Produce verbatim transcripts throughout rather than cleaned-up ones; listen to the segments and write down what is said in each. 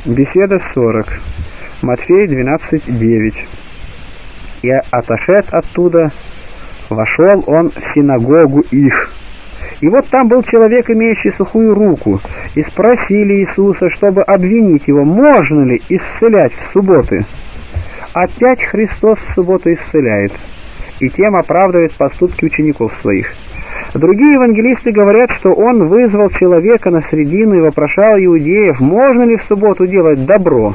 Беседа сорок. Матфей двенадцать девять. «И отошед оттуда, вошел он в синагогу их. И вот там был человек, имеющий сухую руку, и спросили Иисуса, чтобы обвинить его, можно ли исцелять в субботы. Опять Христос в субботу исцеляет, и тем оправдывает поступки учеников своих. Другие евангелисты говорят, что он вызвал человека на средину и вопрошал иудеев, можно ли в субботу делать добро.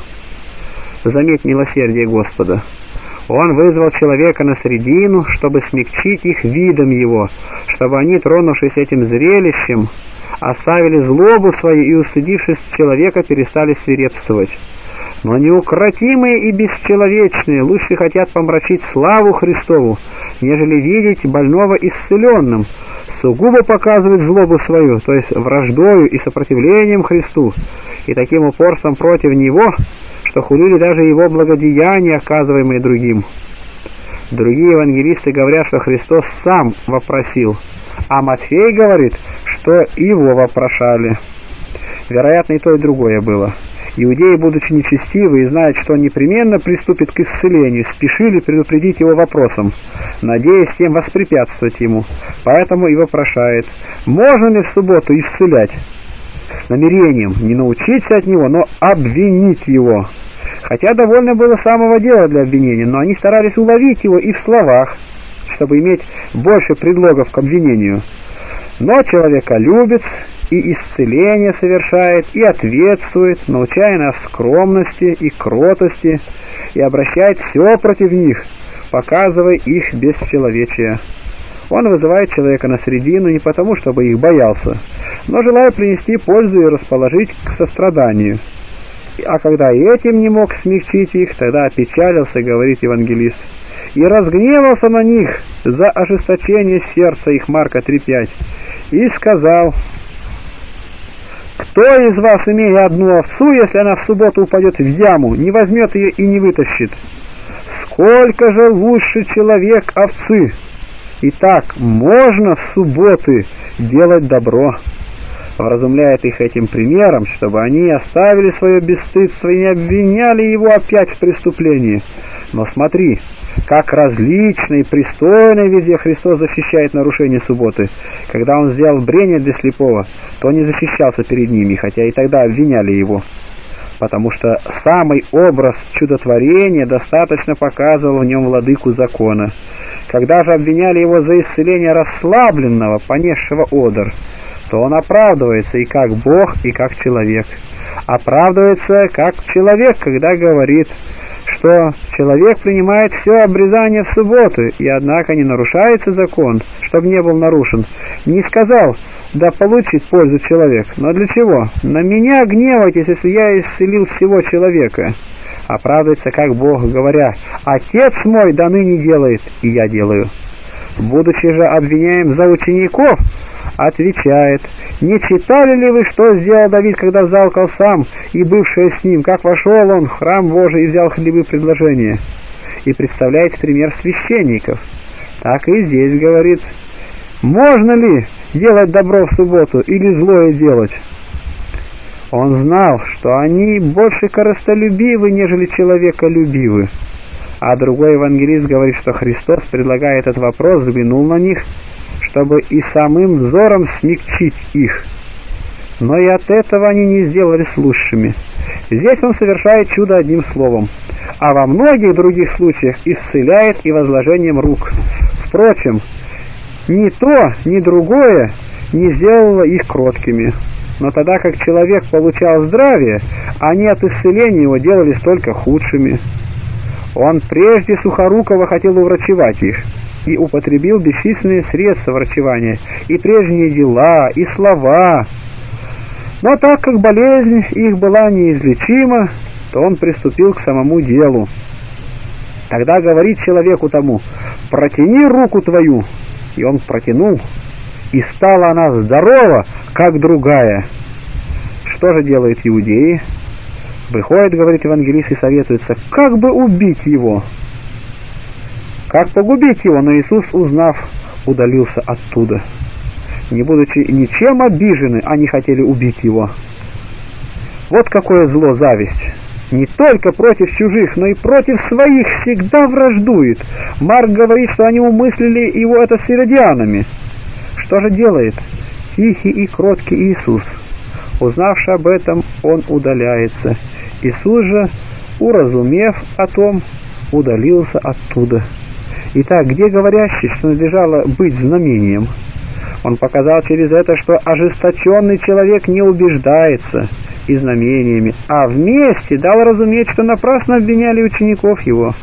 Заметь милосердие Господа. Он вызвал человека на средину, чтобы смягчить их видом его, чтобы они, тронувшись этим зрелищем, оставили злобу свою и, устыдившись человека, перестали свирепствовать. Но неукротимые и бесчеловечные лучше хотят помрачить славу Христову, нежели видеть больного исцеленным, сугубо показывать злобу свою, то есть враждою и сопротивлением Христу, и таким упорством против Него, что хулили даже Его благодеяния, оказываемые другим. Другие евангелисты говорят, что Христос сам вопросил, а Матфей говорит, что Его вопрошали. Вероятно, и то, и другое было. Иудеи, будучи нечестивы и зная, что он непременно приступит к исцелению, спешили предупредить его вопросом, надеясь тем воспрепятствовать ему. Поэтому и вопрошает, можно ли в субботу исцелять? С намерением не научиться от него, но обвинить его. Хотя довольно было самого дела для обвинения, но они старались уловить его и в словах, чтобы иметь больше предлогов к обвинению. Но человеколюбец и исцеление совершает, и ответствует, научая нас скромности и кротости, и обращает все против них, показывая их бесчеловечие. Он вызывает человека на средину не потому, чтобы их боялся, но желая принести пользу и расположить к состраданию. А когда и этим не мог смягчить их, тогда опечалился, говорит евангелист, и разгневался на них за ожесточение сердца их, Марка три пять, и сказал: «Кто из вас, имея одну овцу, если она в субботу упадет в яму, не возьмет ее и не вытащит? Сколько же лучше человек овцы? Итак, можно в субботы делать добро». Вразумляет их этим примером, чтобы они оставили свое бесстыдство и не обвиняли его опять в преступлении. Но смотри, как различно и пристойно везде Христос защищает нарушение субботы. Когда он сделал брение для слепого, то не защищался перед ними, хотя и тогда обвиняли его. Потому что самый образ чудотворения достаточно показывал в нем владыку закона. Когда же обвиняли его за исцеление расслабленного, понесшего одр, то он оправдывается и как Бог, и как человек. Оправдывается как человек, когда говорит, что человек принимает все обрезание в субботу, и однако не нарушается закон, чтобы не был нарушен. Не сказал, да получит пользу человек, но для чего? На меня гневайтесь, если я исцелил всего человека. Оправдывается как Бог, говоря, Отец мой до ныне делает, и я делаю. Будучи же обвиняем за учеников, отвечает: не читали ли вы, что сделал Давид, когда взалкал сам и бывшие с ним, как вошел он в храм Божий и взял хлебы предложения? И представляет пример священников. Так и здесь говорит: можно ли делать добро в субботу или злое делать? Он знал, что они больше корыстолюбивы, нежели человеколюбивы. А другой евангелист говорит, что Христос, предлагая этот вопрос, взглянул на них, чтобы и самым взором смягчить их. Но и от этого они не сделались лучшими. Здесь он совершает чудо одним словом, а во многих других случаях исцеляет и возложением рук. Впрочем, ни то, ни другое не сделало их кроткими. Но тогда как человек получал здравие, они от исцеления его делались только худшими. Он прежде сухорукого хотел уврачевать их, и употребил бесчисленные средства врачевания, и прежние дела, и слова. Но так как болезнь их была неизлечима, то он приступил к самому делу. Тогда говорит человеку тому: «Протяни руку твою». И он протянул, и стала она здорова, как другая. Что же делают иудеи? Выходит, говорит евангелист, и советуется, как бы убить его. Как погубить его? Но Иисус, узнав, удалился оттуда. Не будучи ничем обижены, они хотели убить его. Вот какое зло зависть! Не только против чужих, но и против своих всегда враждует. Марк говорит, что они умыслили его это с иродианами. Что же делает тихий и кроткий Иисус? Узнавши об этом, он удаляется. Иисус же, уразумев о том, удалился оттуда. Итак, где говорящий, что надлежало быть знамением? Он показал через это, что ожесточенный человек не убеждается и знамениями, а вместе дал разуметь, что напрасно обвиняли учеников его.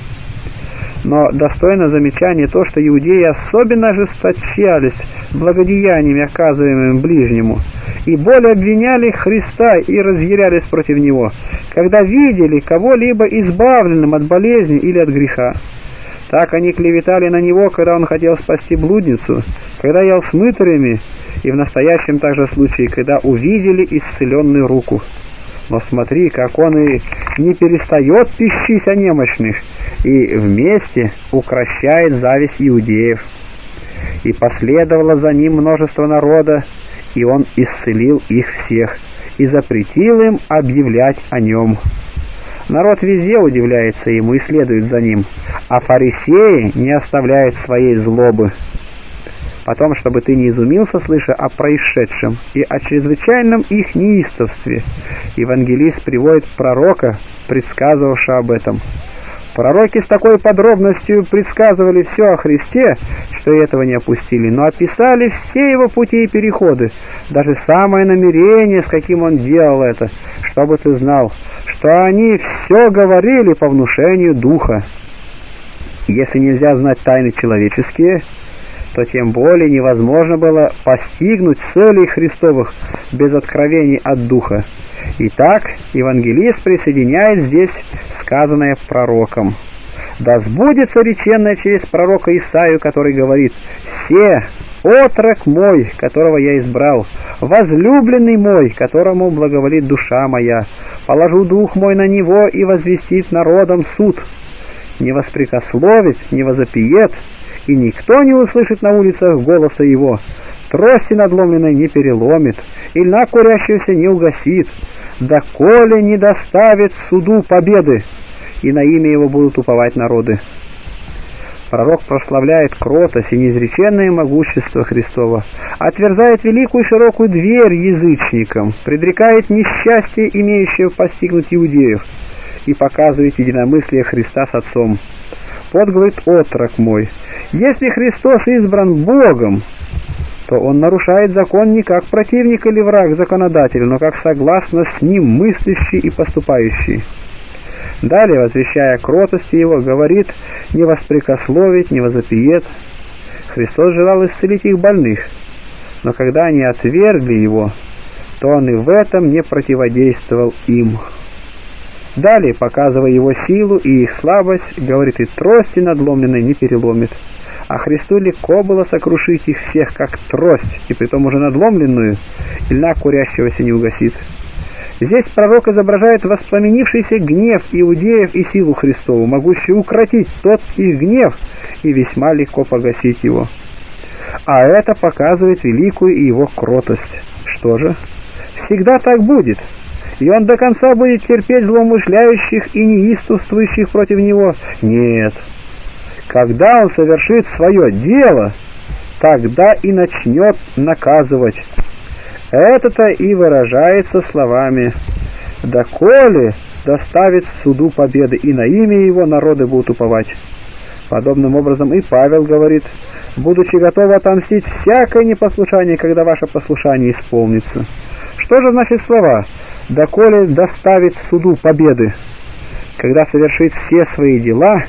Но достойно замечания то, что иудеи особенно ожесточались благодеяниями, оказываемыми ближнему, и более обвиняли Христа и разъярялись против Него, когда видели кого-либо избавленным от болезни или от греха. Так они клеветали на Него, когда Он хотел спасти блудницу, когда ел с мытарями, и в настоящем также случае, когда увидели исцеленную руку. Но смотри, как Он и не перестает пищить о немощных, и вместе укрощает зависть иудеев. И последовало за Ним множество народа, и Он исцелил их всех, и запретил им объявлять о Нем. Народ везде удивляется Ему и следует за Ним, а фарисеи не оставляют своей злобы. Потом, чтобы ты не изумился, слыша о происшедшем и о чрезвычайном их неистовстве, евангелист приводит пророка, предсказывавшего об этом. Пророки с такой подробностью предсказывали все о Христе, что и этого не опустили, но описали все Его пути и переходы, даже самое намерение, с каким Он делал это, чтобы ты знал, что они все говорили по внушению Духа. Если нельзя знать тайны человеческие, то тем более невозможно было постигнуть целей Христовых без откровений от Духа. Итак, евангелист присоединяет здесь сказанное пророком. «Да сбудется реченное через пророка Исаию, который говорит: «Се, отрок мой, которого я избрал, возлюбленный мой, которому благоволит душа моя, положу дух мой на него и возвестит народом суд. Не воспрекословит, не возопиет, и никто не услышит на улицах голоса его. Трости надломленной не переломит, и льна курящегося не угасит, доколе не доставит суду победы, и на имя его будут уповать народы». Пророк прославляет кротость и неизреченное могущество Христова, отверзает великую широкую дверь язычникам, предрекает несчастье, имеющее постигнуть иудеев, и показывает единомыслие Христа с Отцом. Вот, говорит, отрок мой, если Христос избран Богом, то Он нарушает закон не как противник или враг законодателя, но как согласно с ним мыслящий и поступающий. Далее, возвещая кротости Его, говорит: не воспрекословить, не возопиет. Христос желал исцелить их больных, но когда они отвергли Его, то Он и в этом не противодействовал им. Далее, показывая Его силу и их слабость, говорит: и трости надломленной не переломит. А Христу легко было сокрушить их всех, как трость, и притом уже надломленную, и льна курящегося не угасит. Здесь пророк изображает воспламенившийся гнев иудеев и силу Христову, могущую укротить тот их гнев и весьма легко погасить его. А это показывает великую Его кротость. Что же? Всегда так будет. И Он до конца будет терпеть злоумышляющих и неистовствующих против Него? Нет. Когда Он совершит свое дело, тогда и начнет наказывать. Это-то и выражается словами: «Доколе доставит суду победы, и на имя Его народы будут уповать». Подобным образом и Павел говорит: «Будучи готовы отомстить всякое непослушание, когда ваше послушание исполнится». Что же значит слова «доколе доставит суду победы»? Когда совершит все свои дела,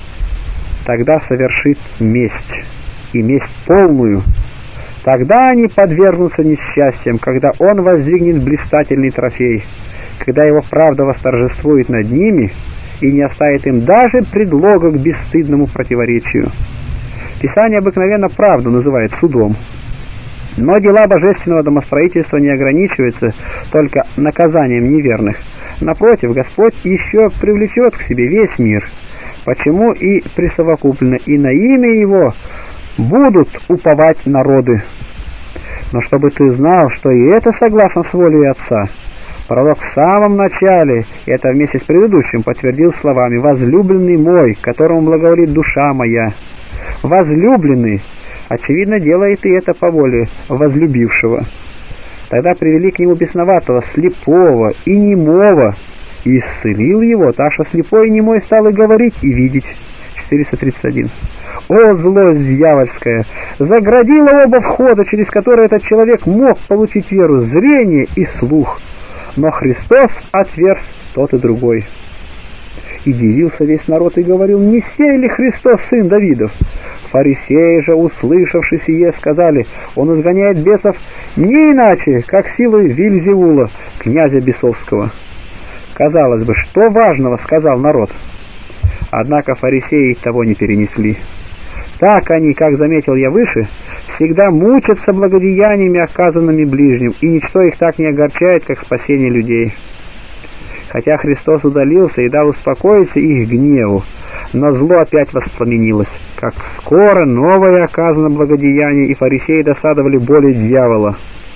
тогда совершит месть, и месть полную. Тогда они подвергнутся несчастьям, когда Он воздвигнет блистательный трофей, когда Его правда восторжествует над ними и не оставит им даже предлога к бесстыдному противоречию. Писание обыкновенно правду называет судом. Но дела божественного домостроительства не ограничиваются только наказанием неверных. Напротив, Господь еще привлечет к себе весь мир, почему и присовокуплено, и на имя Его будут уповать народы. Но чтобы ты знал, что и это согласно с волей Отца, Пророк в самом начале, это вместе с предыдущим, подтвердил словами: «Возлюбленный мой, которому благоволит душа моя». Возлюбленный, очевидно, делает и это по воле возлюбившего. Тогда привели к нему бесноватого, слепого и немого, и исцелил его, так что слепой и немой стал и говорить, и видеть. четыреста тридцать один. О, злость дьявольская! Заградила оба входа, через которые этот человек мог получить веру, зрение и слух. Но Христос отверз тот и другой. И дивился весь народ и говорил: не сей ли Христос, сын Давидов? Фарисеи же, услышавши сие, сказали: он изгоняет бесов не иначе, как силой Вельзевула, князя бесовского. Казалось бы, что важного сказал народ? Однако фарисеи того не перенесли. Так они, как заметил я выше, всегда мучатся благодеяниями, оказанными ближним, и ничто их так не огорчает, как спасение людей. Хотя Христос удалился и дал успокоиться их гневу, но зло опять воспламенилось. Как скоро новое оказано благодеяние, и фарисеи досадовали боли дьявола.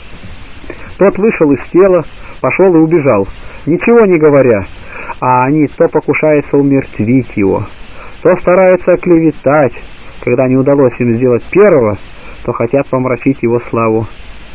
Тот вышел из тела, пошел и убежал, ничего не говоря, а они то покушаются умертвить его, то стараются оклеветать. Когда не удалось им сделать первого, то хотят помрачить его славу.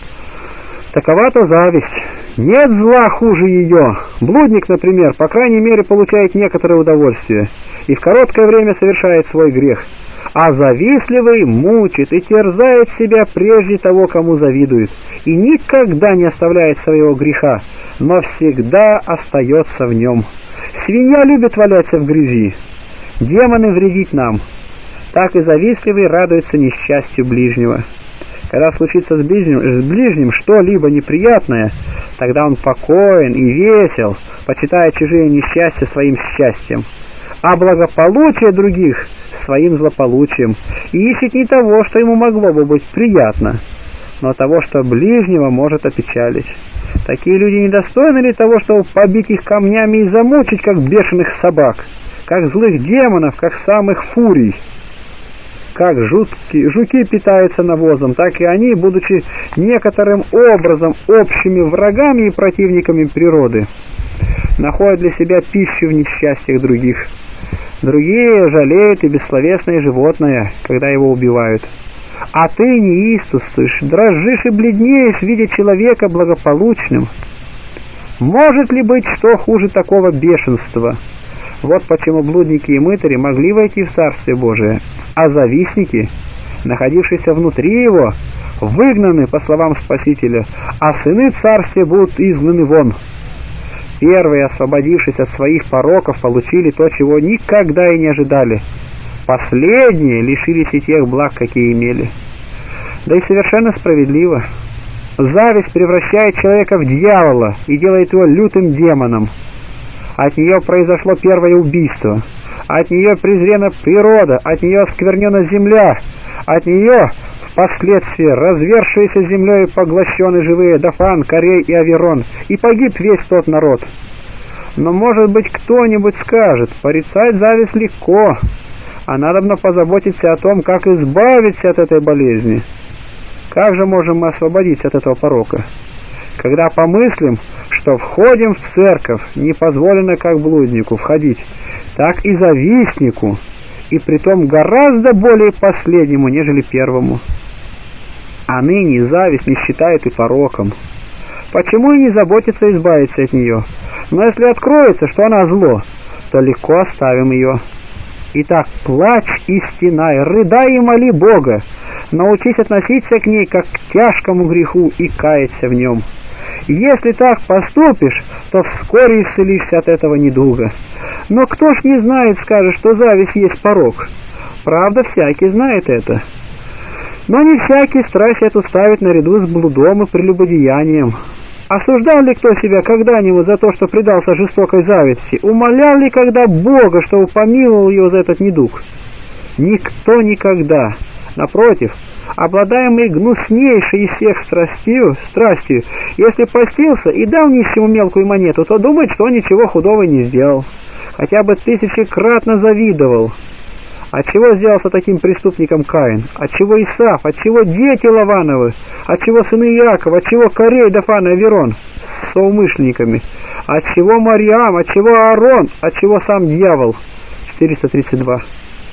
Такова-то зависть. Нет зла хуже ее. Блудник, например, по крайней мере, получает некоторое удовольствие и в короткое время совершает свой грех. А завистливый мучит и терзает себя прежде того, кому завидует, и никогда не оставляет своего греха, но всегда остается в нем. Свинья любит валяться в грязи, демоны вредить нам. Так и завистливый радуется несчастью ближнего. Когда случится с ближним, с ближним что-либо неприятное, тогда он покоен и весел, почитая чужие несчастья своим счастьем, а благополучие других своим злополучием, и ищет не того, что ему могло бы быть приятно, но того, что ближнего может опечалить. Такие люди недостойны ли того, чтобы побить их камнями и замучить, как бешеных собак, как злых демонов, как самых фурий? Как жутки, жуки питаются навозом, так и они, будучи некоторым образом общими врагами и противниками природы, находят для себя пищу в несчастьях других. Другие жалеют и бессловесное животное, когда его убивают. А ты неистовствуешь, дрожишь и бледнеешь, видя человека благополучным. Может ли быть что хуже такого бешенства? Вот почему блудники и мытари могли войти в Царствие Божие, а завистники, находившиеся внутри его, выгнаны, по словам Спасителя, а сыны Царствия будут изгнаны вон. Первые, освободившись от своих пороков, получили то, чего никогда и не ожидали. Последние лишились и тех благ, какие имели. Да и совершенно справедливо. Зависть превращает человека в дьявола и делает его лютым демоном. От нее произошло первое убийство, от нее презрена природа, от нее осквернена земля, от нее впоследствии развершиеся землей поглощены живые Дафан, Корей и Аверон, и погиб весь тот народ. Но, может быть, кто-нибудь скажет: порицать зависть легко, а надобно позаботиться о том, как избавиться от этой болезни. Как же можем мы освободиться от этого порока? Когда помыслим, что входим в церковь, не позволено как блуднику входить, так и завистнику, и притом гораздо более последнему, нежели первому. А ныне зависть не считают и пороком. Почему и не заботиться избавиться от нее? Но если откроется, что она зло, то легко оставим ее. Итак, плачь и стенай, рыдай и моли Бога, научись относиться к ней как к тяжкому греху и каяться в нем. Если так поступишь, то вскоре исцелишься от этого недуга. Но кто ж не знает, скажет, что зависть есть порок? Правда, всякий знает это. Но не всякий страсть эту ставит наряду с блудом и прелюбодеянием. Осуждал ли кто себя когда-нибудь за то, что предался жестокой зависти? Умолял ли когда Бога, чтобы помиловал его за этот недуг? Никто никогда. Напротив, обладаемый гнуснейшей из всех страстью, страстью, если постился и дал нищему мелкую монету, то думает, что он ничего худого не сделал, хотя бы тысячекратно завидовал. Отчего сделался таким преступником Каин? Отчего Исав? Отчего дети Лавановы? Отчего сыны Иакова? Отчего Корей, Дафан и Аверон с соумышленниками? Отчего Марьям? Отчего Аарон? Отчего сам дьявол? четыреста тридцать два.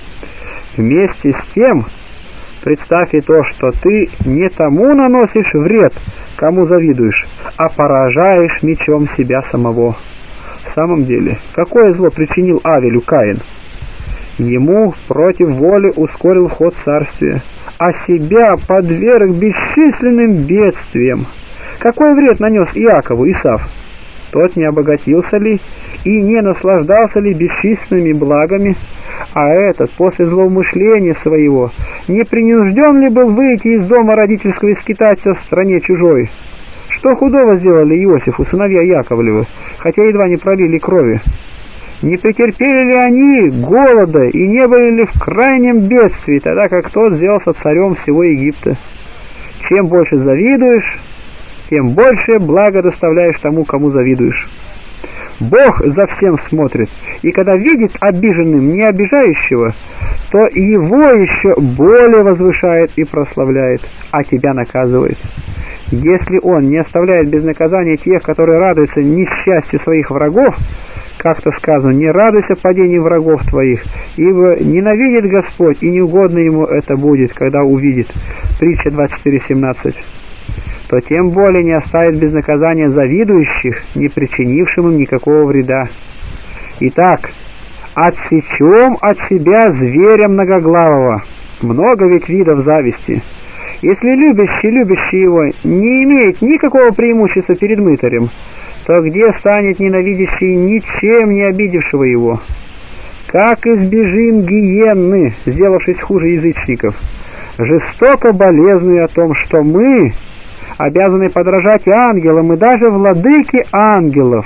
Вместе с тем, представь и то, что ты не тому наносишь вред, кому завидуешь, а поражаешь мечом себя самого. В самом деле, какое зло причинил Авелю Каин? Ему против воли ускорил ход царствия, а себя подверг бесчисленным бедствиям. Какой вред нанес Иакову Исав? Тот не обогатился ли и не наслаждался ли бесчисленными благами, а этот после злоумышления своего не принужден ли был выйти из дома родительского и скитаться в стране чужой? Что худого сделали Иосифу, сыновья Яковлевы, хотя едва не пролили крови? Не претерпели ли они голода и не были ли в крайнем бедствии, тогда как тот сделался царем всего Египта? Чем больше завидуешь, тем больше благо доставляешь тому, кому завидуешь. Бог за всем смотрит, и когда видит обиженным не обижающего, то его еще более возвышает и прославляет, а тебя наказывает. Если он не оставляет без наказания тех, которые радуются несчастью своих врагов, как-то сказано, не радуйся падению врагов твоих, ибо ненавидит Господь, и неугодно ему это будет, когда увидит. Притча двадцать четыре семнадцать. То тем более не оставит без наказания завидующих, не причинившим им никакого вреда. Итак, отсечем от себя зверя многоглавого. Много ведь видов зависти. Если любящий, любящий его, не имеет никакого преимущества перед мытарем, то где станет ненавидящий ничем не обидевшего его? Как избежим гиенны, сделавшись хуже язычников, жестоко болезнуя о том, что мы обязаны подражать ангелам и даже владыке ангелов.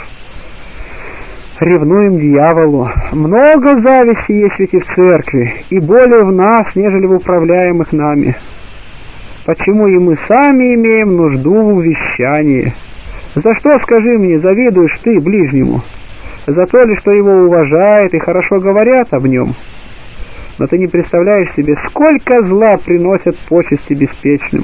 Ревнуем дьяволу. Много зависти есть ведь и в церкви, и более в нас, нежели в управляемых нами. Почему и мы сами имеем нужду в увещании? За что, скажи мне, завидуешь ты ближнему? За то ли, что его уважают и хорошо говорят об нем? Но ты не представляешь себе, сколько зла приносят почести беспечным.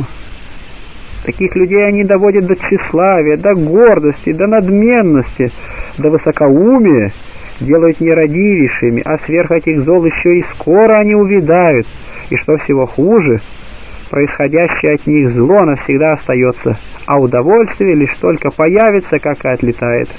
Таких людей они доводят до тщеславия, до гордости, до надменности, до высокоумия, делают нерадивейшими, а сверх этих зол еще и скоро они увядают, и что всего хуже, происходящее от них зло навсегда остается, а удовольствие лишь только появится, как и отлетает.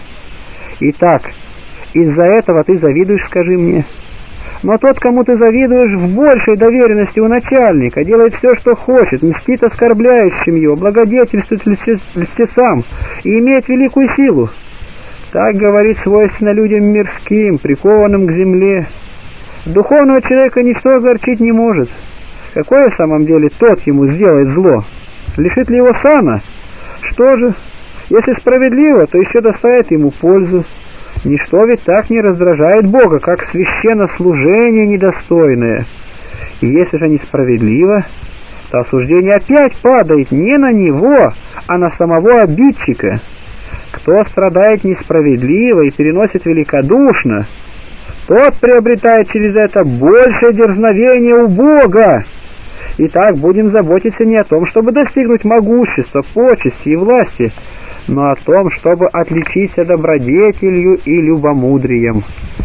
Итак, из-за этого ты завидуешь, скажи мне? Но тот, кому ты завидуешь, в большей доверенности у начальника, делает все, что хочет, мстит оскорбляющим его, благодетельствует льстецам и имеет великую силу. Так говорит свойственно людям мирским, прикованным к земле. Духовного человека ничто огорчить не может. Какое в самом деле тот ему сделает зло? Лишит ли его сана? Что же, если справедливо, то еще доставит ему пользу. Ничто ведь так не раздражает Бога, как священнослужение недостойное. И если же несправедливо, то осуждение опять падает не на него, а на самого обидчика. Кто страдает несправедливо и переносит великодушно, тот приобретает через это большее дерзновение у Бога. Итак, будем заботиться не о том, чтобы достигнуть могущества, почести и власти, но о том, чтобы отличиться добродетелью и любомудрием.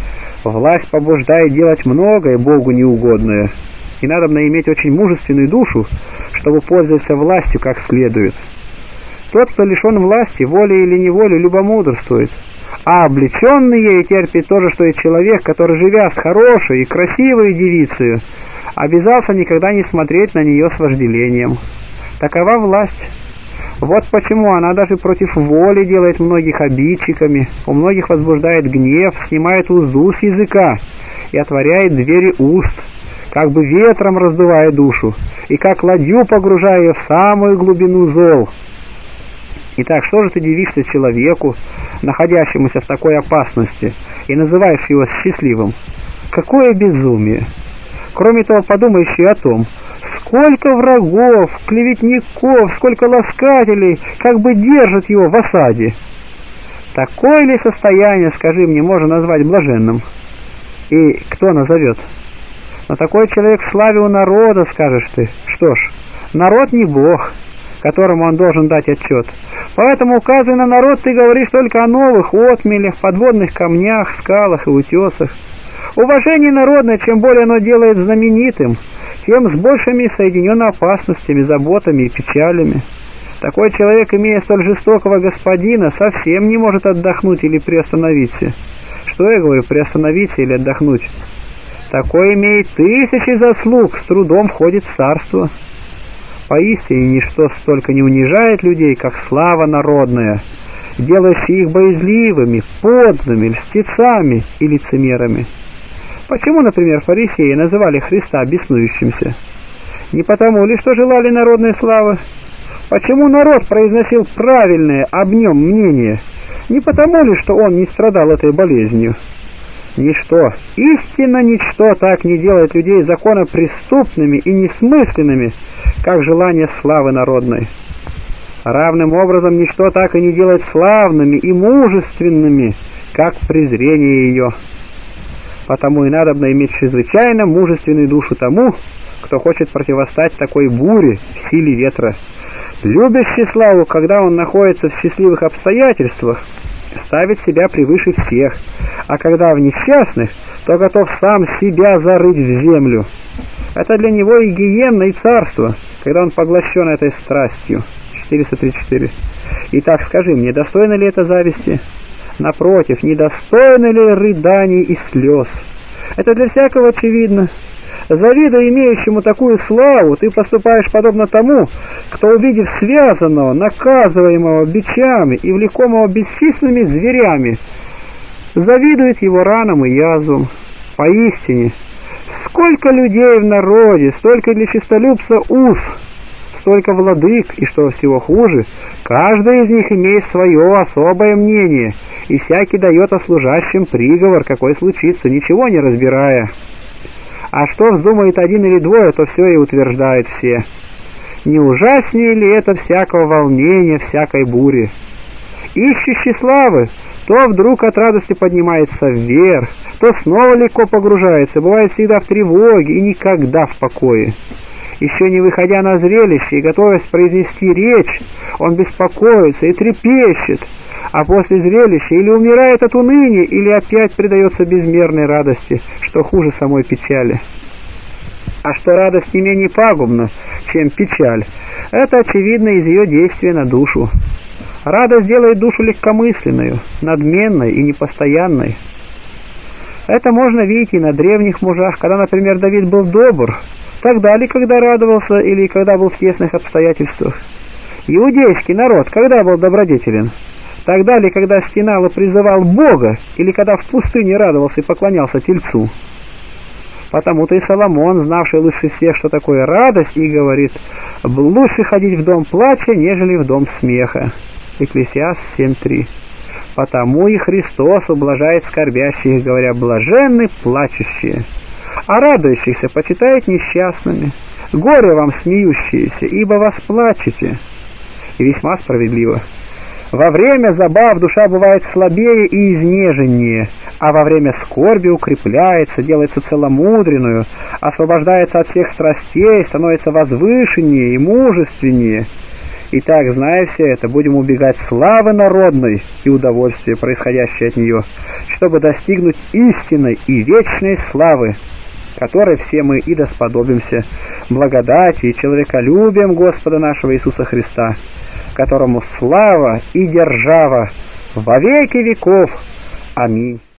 Власть побуждает делать многое Богу неугодное, и надобно иметь очень мужественную душу, чтобы пользоваться властью как следует. Тот, кто лишен власти, волей или неволей, любомудрствует, а облеченный ей терпит то же, что и человек, который, живя с хорошей и красивой девицей, обязался никогда не смотреть на нее с вожделением. Такова власть. Вот почему она даже против воли делает многих обидчиками, у многих возбуждает гнев, снимает узду с языка и отворяет двери уст, как бы ветром раздувая душу, и как ладью погружая ее в самую глубину зол. Итак, что же ты дивишься человеку, находящемуся в такой опасности, и называешь его счастливым? Какое безумие! Кроме того, подумай еще о том, сколько врагов, клеветников, сколько ласкателей как бы держат его в осаде. Такое ли состояние, скажи мне, можно назвать блаженным? И кто назовет? Но такой человек в славе у народа, скажешь ты. Что ж, народ не Бог, которому он должен дать отчет. Поэтому, указывая на народ, ты говоришь только о новых отмелях, подводных камнях, скалах и утесах. Уважение народное, чем более оно делает знаменитым, тем с большими соединено опасностями, заботами и печалями. Такой человек, имея столь жестокого господина, совсем не может отдохнуть или приостановиться. Что я говорю, приостановиться или отдохнуть? Такой имеет тысячи заслуг, с трудом входит в царство. Поистине ничто столько не унижает людей, как слава народная, делающая их боязливыми, подлыми, льстецами и лицемерами. Почему, например, фарисеи называли Христа беснующимся? Не потому ли, что желали народной славы? Почему народ произносил правильное об нем мнение? Не потому ли, что он не страдал этой болезнью? Ничто, истинно ничто так не делает людей законопреступными и несмысленными, как желание славы народной. Равным образом ничто так и не делает славными и мужественными, как презрение ее. Потому и надобно иметь чрезвычайно мужественную душу тому, кто хочет противостать такой буре в силе ветра. Любящий славу, когда он находится в счастливых обстоятельствах, ставит себя превыше всех, а когда в несчастных, то готов сам себя зарыть в землю. Это для него и гиенна, и царство, когда он поглощен этой страстью. четыреста тридцать четыре. Итак, скажи мне, достойно ли это зависти? Напротив, недостойны ли рыданий и слез? Это для всякого очевидно. Завидуя имеющему такую славу, ты поступаешь подобно тому, кто, увидев связанного, наказываемого бичами и влекомого бесчисленными зверями, завидует его ранам и язвам. Поистине, сколько людей в народе, столько для честолюбца уз, столько владык, и что всего хуже, каждый из них имеет свое особое мнение, и всякий дает о служащем приговор, какой случится, ничего не разбирая. А что вздумает один или двое, то все и утверждают все. Не ужаснее ли это всякого волнения, всякой бури? Ищущий славы, то вдруг от радости поднимается вверх, то снова легко погружается, бывает всегда в тревоге и никогда в покое. Еще не выходя на зрелище и готовясь произнести речь, он беспокоится и трепещет, а после зрелища или умирает от уныния, или опять предается безмерной радости, что хуже самой печали. А что радость не менее пагубна, чем печаль, это очевидно из ее действия на душу. Радость делает душу легкомысленную, надменной и непостоянной. Это можно видеть и на древних мужах, когда, например, Давид был добр, тогда ли, когда радовался, или когда был в тесных обстоятельствах. Иудейский народ когда был добродетелен? Тогда ли, когда стенал и призывал Бога, или когда в пустыне радовался и поклонялся Тельцу? Потому-то и Соломон, знавший лучше всех, что такое радость, и говорит: «Лучше ходить в дом плача, нежели в дом смеха». Екклесиаст семь три. Потому и Христос ублажает скорбящих, говоря: «Блаженны плачущие», а радующихся почитает несчастными. «Горе вам, смеющиеся, ибо вас плачете». И весьма справедливо. Во время забав душа бывает слабее и изнеженнее, а во время скорби укрепляется, делается целомудренную, освобождается от всех страстей, становится возвышеннее и мужественнее. Итак, зная все это, будем убегать славы народной и удовольствия, происходящей от нее, чтобы достигнуть истинной и вечной славы, которой все мы и досподобимся, благодати и человеколюбием Господа нашего Иисуса Христа, которому слава и держава во веки веков. Аминь.